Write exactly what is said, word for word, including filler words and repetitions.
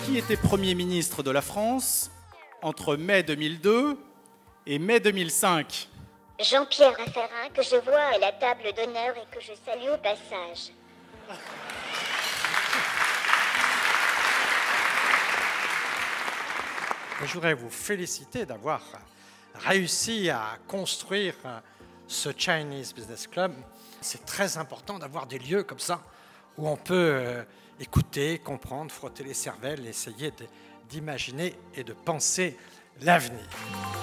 Qui était Premier ministre de la France entre mai deux mille deux et mai deux mille cinq? Jean-Pierre Raffarin, que je vois à la table d'honneur et que je salue au passage. Je voudrais vous féliciter d'avoir réussi à construire ce Chinese Business Club. C'est très important d'avoir des lieux comme ça où on peut écouter, comprendre, frotter les cervelles, essayer d'imaginer et de penser l'avenir.